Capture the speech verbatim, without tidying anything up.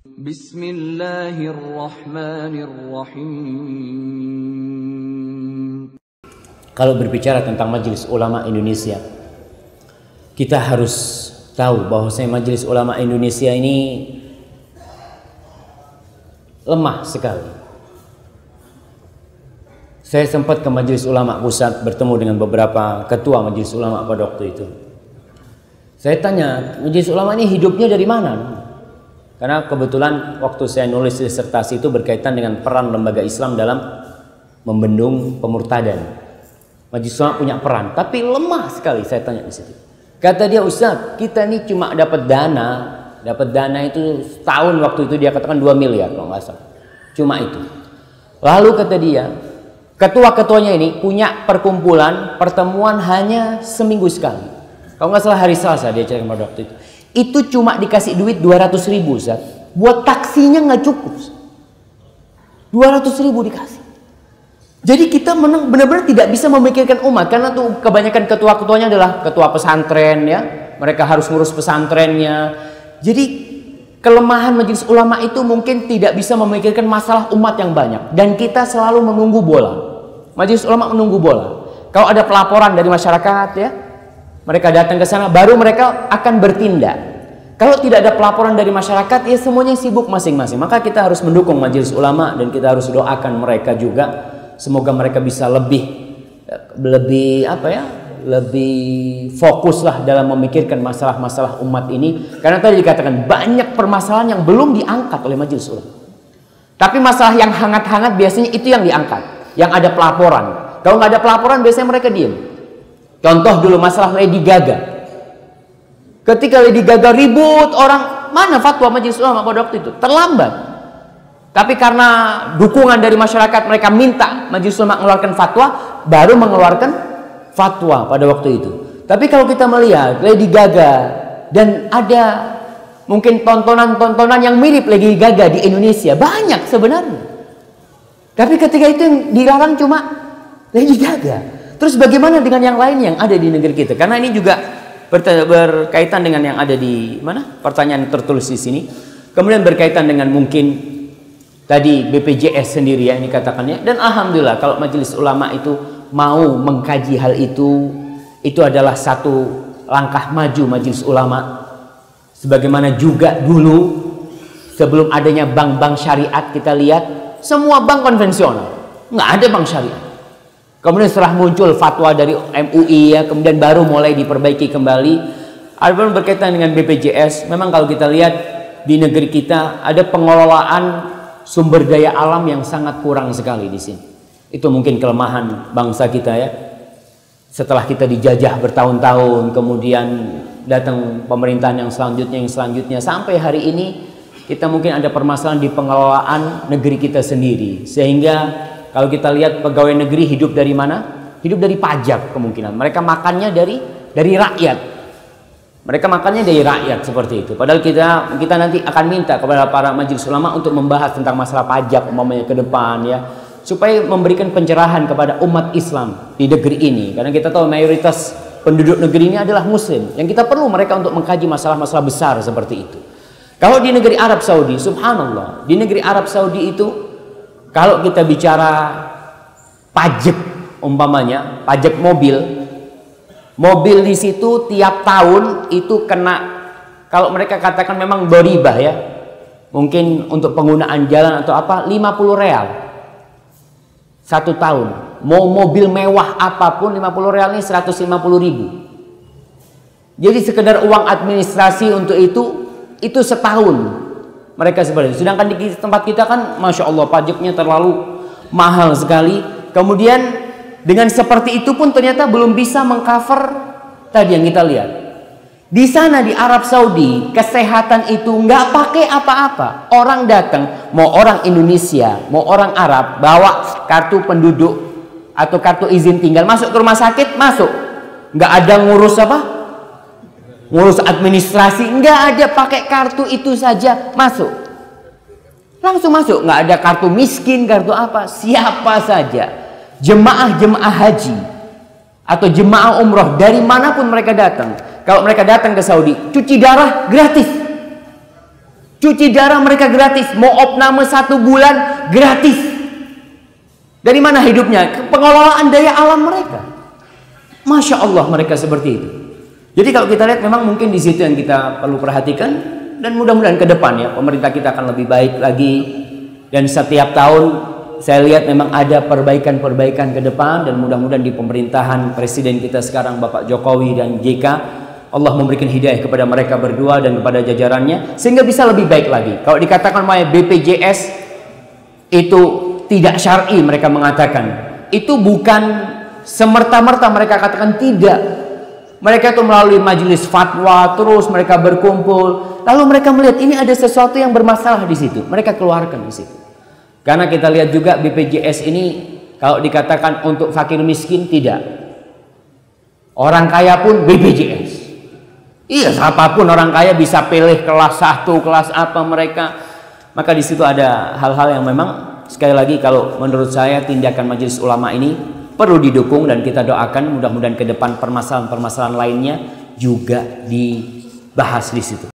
Bismillahirrahmanirrahim. Kalau berbicara tentang Majelis Ulama Indonesia, kita harus tahu bahwasanya Majelis Ulama Indonesia ini lemah sekali. Saya sempat ke Majelis Ulama Pusat bertemu dengan beberapa ketua Majelis Ulama pada waktu itu. Saya tanya, Majelis Ulama ini hidupnya dari mana? Karena kebetulan waktu saya nulis disertasi itu berkaitan dengan peran lembaga Islam dalam membendung pemurtadan. Majelis Ulama punya peran, tapi lemah sekali. Saya tanya di situ. Kata dia, Ustaz, kita ini cuma dapat dana, dapat dana itu setahun waktu itu dia katakan dua miliar kalau nggak salah. Cuma itu. Lalu kata dia, ketua-ketuanya ini punya perkumpulan, pertemuan hanya seminggu sekali. Kalau nggak salah hari Selasa dia cerita pada waktu itu. Itu cuma dikasih duit dua ratus ribu, Ustaz. Buat taksinya nggak cukup. dua ratus ribu dikasih. Jadi kita benar-benar tidak bisa memikirkan umat, karena tuh kebanyakan ketua-ketuanya adalah ketua pesantren ya. Mereka harus ngurus pesantrennya. Jadi kelemahan Majelis Ulama itu mungkin tidak bisa memikirkan masalah umat yang banyak, dan kita selalu menunggu bola. Majelis Ulama menunggu bola. Kalau ada pelaporan dari masyarakat ya, mereka datang ke sana baru mereka akan bertindak. Kalau tidak ada pelaporan dari masyarakat ya semuanya sibuk masing-masing. Maka kita harus mendukung Majelis Ulama dan kita harus doakan mereka juga. Semoga mereka bisa lebih lebih apa ya? Lebih fokuslah dalam memikirkan masalah-masalah umat ini, karena tadi dikatakan banyak permasalahan yang belum diangkat oleh Majelis Ulama. Tapi masalah yang hangat-hangat biasanya itu yang diangkat, yang ada pelaporan. Kalau nggak ada pelaporan biasanya mereka diam. Contoh dulu masalah Lady Gaga. Ketika Lady Gaga ribut orang, mana fatwa Majelis Ulama pada waktu itu? Terlambat. Tapi karena dukungan dari masyarakat, mereka minta Majelis Ulama mengeluarkan fatwa, baru mengeluarkan fatwa pada waktu itu. Tapi kalau kita melihat Lady Gaga dan ada mungkin tontonan-tontonan yang mirip Lady Gaga di Indonesia banyak sebenarnya. Tapi ketika itu yang dilarang cuma Lady Gaga. Terus bagaimana dengan yang lain yang ada di negeri kita? Karena ini juga berkaitan dengan yang ada di mana? Pertanyaan tertulis di sini. Kemudian berkaitan dengan mungkin tadi B P J S sendiri ya ini katakannya. Dan alhamdulillah kalau Majelis Ulama itu mau mengkaji hal itu, itu adalah satu langkah maju Majelis Ulama. Sebagaimana juga dulu sebelum adanya bank-bank syariat, kita lihat semua bank konvensional, nggak ada bank syariat. Kemudian setelah muncul fatwa dari M U I ya, kemudian baru mulai diperbaiki kembali. Adapun berkaitan dengan B P J S, memang kalau kita lihat di negeri kita ada pengelolaan sumber daya alam yang sangat kurang sekali di sini. Itu mungkin kelemahan bangsa kita ya. Setelah kita dijajah bertahun-tahun, kemudian datang pemerintahan yang selanjutnya, yang selanjutnya, sampai hari ini kita mungkin ada permasalahan di pengelolaan negeri kita sendiri. Sehingga kalau kita lihat pegawai negeri hidup dari mana? Hidup dari pajak kemungkinan. Mereka makannya dari dari rakyat. Mereka makannya dari rakyat seperti itu. Padahal kita kita nanti akan minta kepada para majelis ulama untuk membahas tentang masalah pajak umpamanya ke depan ya, supaya memberikan pencerahan kepada umat Islam di negeri ini. Karena kita tahu mayoritas penduduk negeri ini adalah muslim. Yang kita perlu mereka untuk mengkaji masalah-masalah besar seperti itu. Kalau di negeri Arab Saudi, subhanallah, di negeri Arab Saudi itu kalau kita bicara pajak umpamanya, pajak mobil, mobil di situ tiap tahun itu kena, kalau mereka katakan memang doribah ya, mungkin untuk penggunaan jalan atau apa, lima puluh real satu tahun. Mau mobil mewah apapun lima puluh real ini seratus lima puluh ribu. Jadi sekedar uang administrasi untuk itu itu setahun mereka seperti itu. Sedangkan di tempat kita kan masya Allah pajaknya terlalu mahal sekali. Kemudian dengan seperti itu pun ternyata belum bisa mengcover tadi yang kita lihat. Di sana di Arab Saudi kesehatan itu nggak pakai apa-apa. Orang datang, mau orang Indonesia, mau orang Arab, bawa kartu penduduk atau kartu izin tinggal, masuk ke rumah sakit, masuk. Nggak ada ngurus apa? Ngurus administrasi, nggak ada, pakai kartu itu saja masuk. Langsung masuk, nggak ada kartu miskin, kartu apa, siapa saja. Jemaah-jemaah haji atau jemaah umroh dari manapun mereka datang, kalau mereka datang ke Saudi, cuci darah gratis. Cuci darah mereka gratis. Mau opname satu bulan gratis. Dari mana hidupnya? Pengelolaan daya alam mereka. Masya Allah mereka seperti itu. Jadi kalau kita lihat memang mungkin di situ yang kita perlu perhatikan, dan mudah-mudahan ke depan ya pemerintah kita akan lebih baik lagi, dan setiap tahun saya lihat memang ada perbaikan-perbaikan ke depan, dan mudah-mudahan di pemerintahan presiden kita sekarang Bapak Jokowi dan J K Allah memberikan hidayah kepada mereka berdua dan kepada jajarannya sehingga bisa lebih baik lagi. Kalau dikatakan oleh B P J S itu tidak syar'i, mereka mengatakan itu bukan semerta-merta mereka katakan tidak. Mereka itu melalui majelis fatwa, terus mereka berkumpul, lalu mereka melihat ini ada sesuatu yang bermasalah di situ, mereka keluarkan di situ. Karena kita lihat juga B P J S ini kalau dikatakan untuk fakir miskin tidak, orang kaya pun B P J S. Iya, siapapun orang kaya bisa pilih kelas satu, kelas apa mereka. Maka di situ ada hal-hal yang memang sekali lagi kalau menurut saya tindakan majelis ulama ini perlu didukung, dan kita doakan mudah-mudahan ke depan permasalahan-permasalahan lainnya juga dibahas di situ.